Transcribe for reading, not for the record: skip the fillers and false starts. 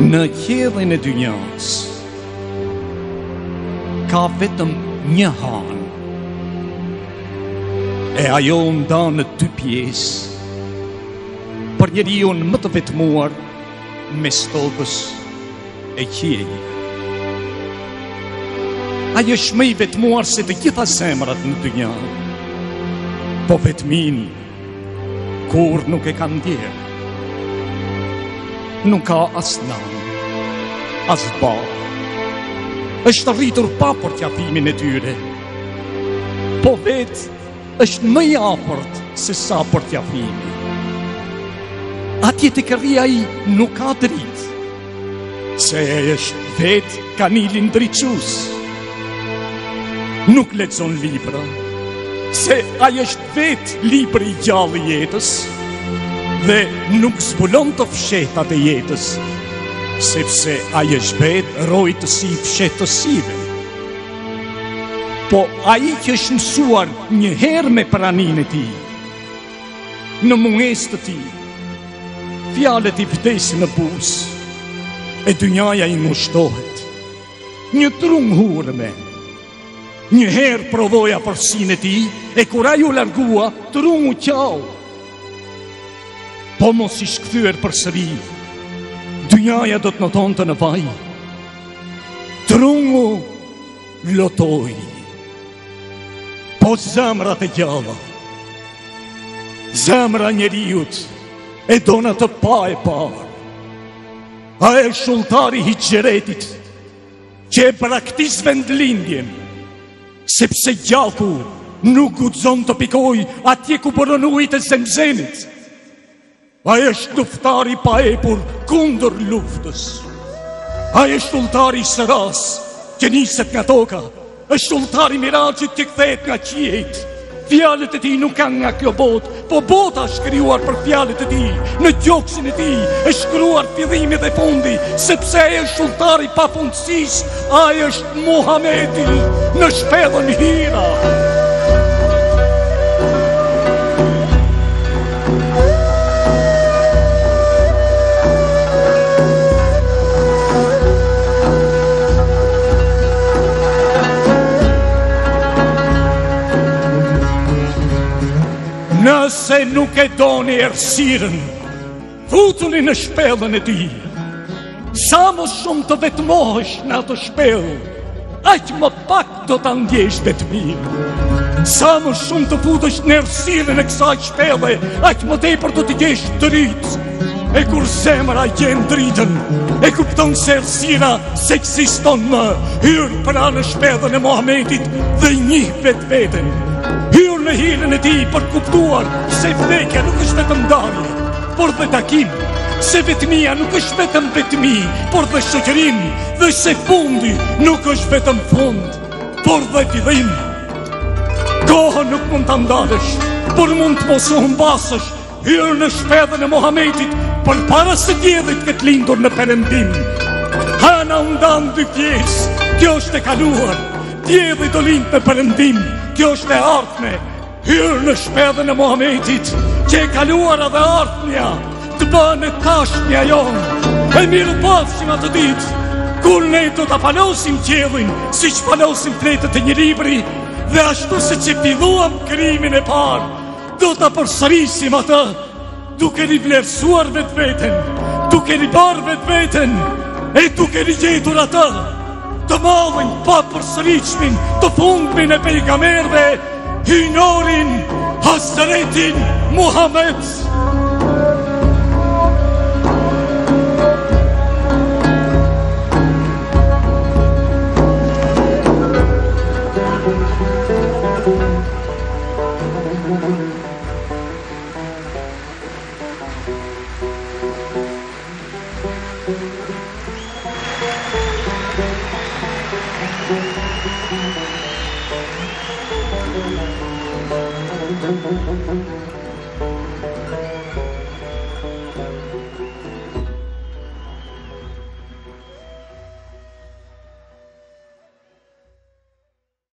Në qiellin e dynjas ka vetëm një hanë, e ajo ndan në dy pjesë, për njeriu më të vetmuar mes tokës e qiellit. Ai është më i vetmuar se të gjitha zemrat në dynja, po vetmin kur nuk e ka ndjerë. Nuk ka as nan, as bab. Është rritur pa përqafimin e tyre, po vetë është më i afërt se sa përqafimi. Atje te kërria ai nuk ka dritë, se është vetë kanili ndriçues. Nuk lexon libra, se ai është vetë libri i gjallë i jetës, dhe nuk zbulon të fshetat e jetës, sepse ai është vetë rojtësi i fshehtësive. Po ai që është mësuar një herë me praninë e tij, në mungesë të tij, fjalët i vdesin në buzë, e dynjaja i ngushtohet. Një trung hurme. Një herë provoja përsinë e tij, e kur ai u largua, trungu qau. Po mos i shkthyer përsëri, dynjaja do të notonte në vaj. Trungu lotoi, po zemrat e gjalla, zemra njeriut e dona të pa e parë. Ai është shultari i hijretit, që e praktis vendlindjen, sepse gjaku nuk guxon të pikoj atje ku bëron ujit e Zemzemit. Ai është luftari pa epur kundër luftës. Ai është shultari i sëras që niset nga toka, është shultari miraçit që kthehet nga qiejt. Fjalët e tij nuk kanë nga kjo botë, po bota është krijuar për fjalët e tij. Në gjoksin e tij është shkruar fillimi dhe fundi, sepse ai është shultari pa fundësisë. Ai është Muhamedi në shpellën Hira. Nëse nuk e doni errësirën, futuni në shpellën e tij. Sa më shumë të vetmohesh në atë shpellë, aq më pak do ta ndjesh vetmin. Sa më shumë të futesh në errësirën e kësaj shpelle, aq më tepër do të jesh dritë. E kur zemra gjen dritën, e kupton se errësira s'ekziston më, hyr pranë shpellën e Muhamedit dhe njeh vetveten. Hyr në hirën e tij për kuptuar se vdekja nuk është vetëm ndarje, por dhe takim, se vetmia nuk është vetëm vetmi, por dhe shoqërim, dhe se fundi nuk është vetëm fund, por dhe fillim. Kohën nuk mund ta ndalësh, por mund të mos u humbasësh. Hyr në shpellën e Muhamedit përpara se dielli të ketë lindur në perëndim. Hana u ndan dy pjesë, kjo është e kaluar. Dielli do lind në perëndim, kjo është e ardhme. Hyr në shpellën e Muhamedit, që e kaluara dhe ardhmja të bëhen e tashmja jonë. E mirë pafshim atë ditë, kur ne do ta palosim qiellin, siç palosim fletët e një libri, dhe ashtu se që filluam krijimin e parë, do ta përsërisim atë, duke rivlerësuar vetveten, duke ribar vetveten, e duke rigjetur atë, të mallin pa përsëritshmin të fundmin e pejgamberëve, hynorin Hazretin Muhammed.